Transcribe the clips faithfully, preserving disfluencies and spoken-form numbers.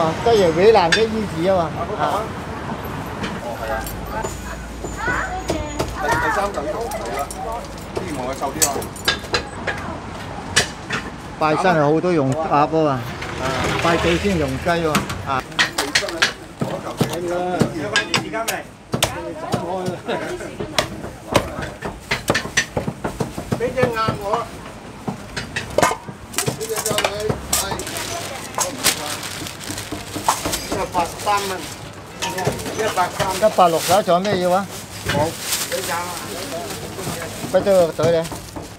嘛，雞翼搲爛啲衣紙啊嘛。啊。 哦，係啊。第第三嚿都係啦，希望佢臭啲啊。 拜山係好多用鴨啊嘛，拜祭先用雞喎。啊。係啦。有快啲時間未？斬開啦。俾隻鴨我。 一百三蚊，一百三，一百六十，仲有咩要啊？冇，你斬啊！俾咗個袋你。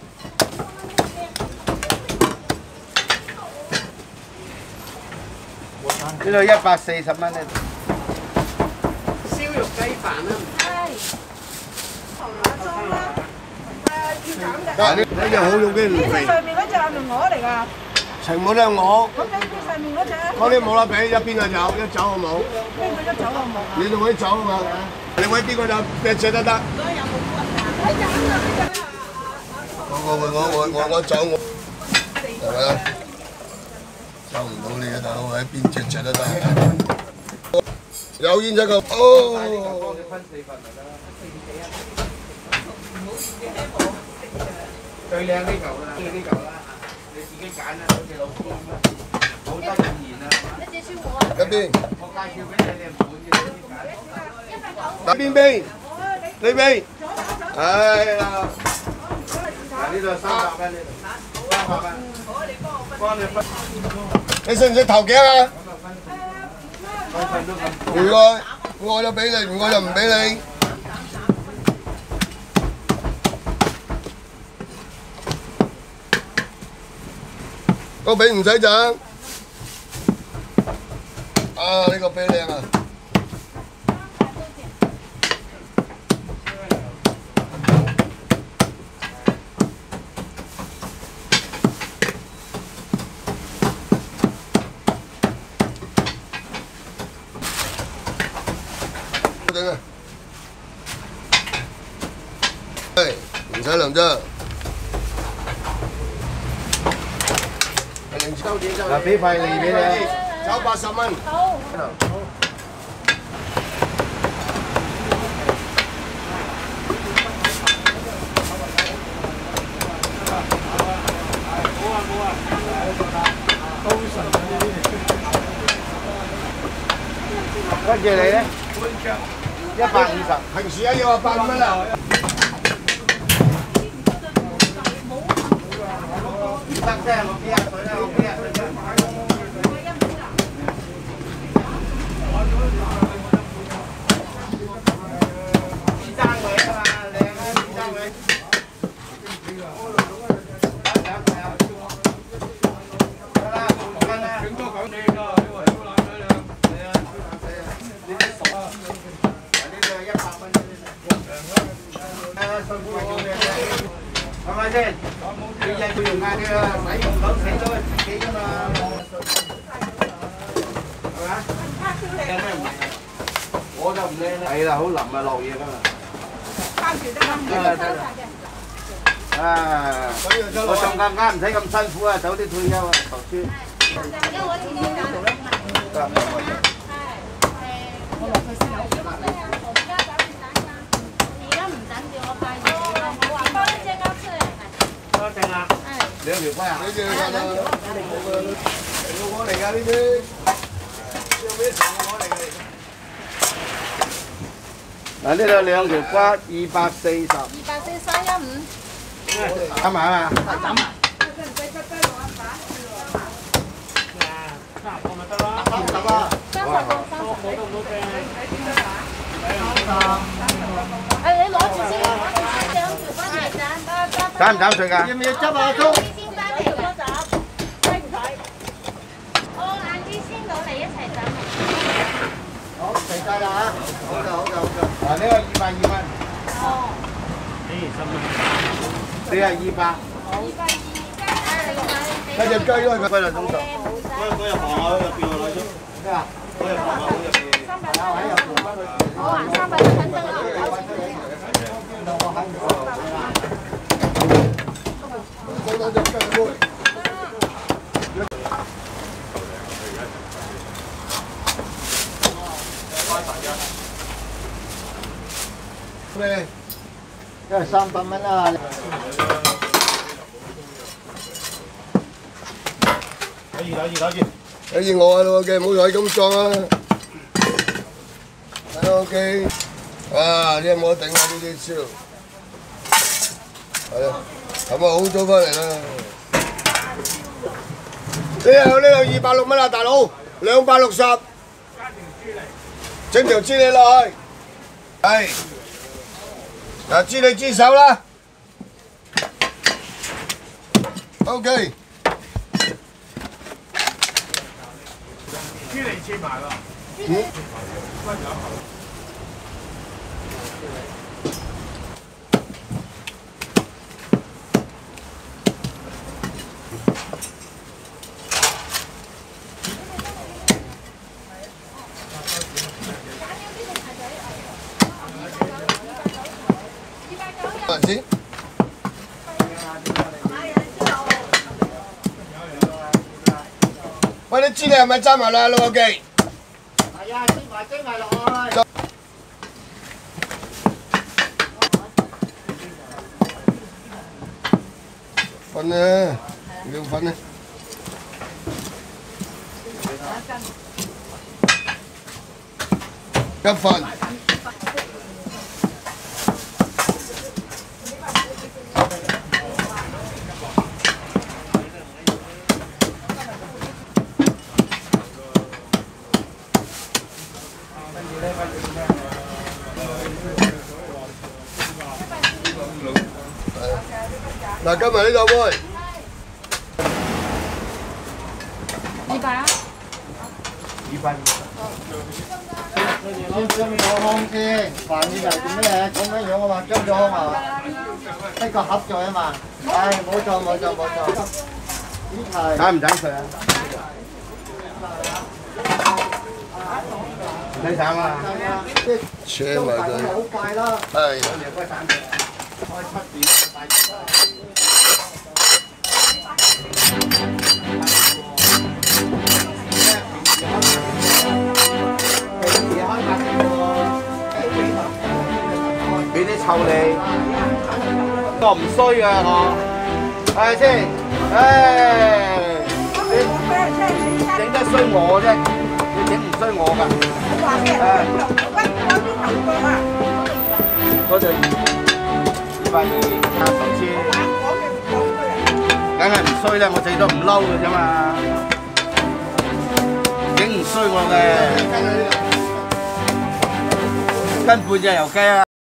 呢度一百四十蚊咧。燒肉雞飯啦。係。紅芽裝啦。誒，要減嘅。呢呢隻好肉啲唔肥。上面嗰隻係咪鵝嚟㗎？ 全部都係我。咁跟住上面嗰隻？嗰啲冇得比，一邊就有，一走好冇。邊個一走好冇？你同佢走啊嘛，你揾邊個就邊隻都得。我我我我我我走我，係咪啊？收唔到你啊大佬，喺邊隻隻都得。有煙仔個哦。最靚呢嚿啦，最呢嚿啦。 你自己揀啦，好似老師咁啊，好得咁嚴啊！一隻燒鵝啊！一邊。我介紹俾你，你唔滿意你自己揀。打邊邊？呢邊。係啦。嗱呢度三百蚊呢度，三百蚊。好，你幫我分。幫你分。你識唔識頭頸啊？唔該，我就俾你，唔該就唔俾你。 個髀唔使整，啊呢個髀靚啊！整啊！係唔使淋啫。 嗱，俾塊利俾你，走八十蚊。好。冇啊冇啊。高神啊呢啲。跟住你咧？一百二十。平時一要啊百蚊啊。 得啫，我幾廿歲啦，我幾廿歲啫。先爭位啊嘛，靚啊，先爭位。得啦，五蚊啦。整多九四㗎，呢個超冷水啦。係啊，你啲熟啊？呢個一百蚊呢啲。啊，辛苦你嘅啫。 係咪先？你日佢用嗌你啊，使用到死咗自己㗎嘛，係咪啊？靚咩唔靚？我就唔靚啦。係啦，好腍啊，落嘢㗎嘛。包住得啦。得啦。啊！我仲更加唔使咁辛苦啊，早啲退休啊，頭先。因為我自己揀做啦。係。我落去先有。而家唔等住我快啲。我話包一隻鴨出嚟。 多正啦，兩條龜啊！呢啲得啦，我嚟㗎呢啲，要俾錢我嚟㗎。嗱呢度兩條龜，二百四十。二百四三一五。啱埋啊嘛。斬埋。三十個咪得啦。三十啊。三十個，三十個。誒，你攞住先，攞住先，兩條龜嚟斬。 斬唔斬碎㗎？要唔要執啊？都。先斬嚟個斬，使唔使？我晏啲先攞嚟一齊斬。好，齊晒啦嚇！好嘅，好嘅，好嘅。嗱，呢個二百二蚊。哦。呢十蚊。你係二百。二百二。一隻雞都係佢歸嚟總數。嗰嗰日行下入邊我攞咗。咩啊？嗰日行下入邊。三百蚊喺入邊翻去。我話三百蚊等等啊！我喺度。 我隻雞都係三百蚊啊！ 攞住攞住攞住。 睇住我啊老嘅，唔好再咁裝啊！O K， 哇！你有冇得頂啊？呢啲燒，係啊，咁啊好早翻嚟啦。呢度呢度二百六蚊啊，大佬，兩百六十，整條豬脷落去，係，嗱豬脷豬手啦 ，O K。 豬脷切埋喎。 嗯。多少錢？喂，你豬脷係咪揸埋啦，老友記？係啊，蒸埋蒸埋落去。 份啊，兩份啊。一份。嗱，今日呢個杯二百啊！ 二百。 先將咗康先，飯呢就做咩？咁樣樣啊嘛，將咗康啊，一個盒在啊嘛。唉，冇錯冇錯冇錯。呢係。 斬唔斬佢啊？唔使斬啊！ 扯埋佢。 好快啦。 係。 開七點大俾啲臭你，我唔衰㗎我，係咪先？唉，你整得衰我啫，你整唔衰我㗎。誒，嗰度。二百二加十千，梗係唔衰啦！我最多唔嬲嘅啫嘛，整唔衰我嘅，根本就係油雞啊！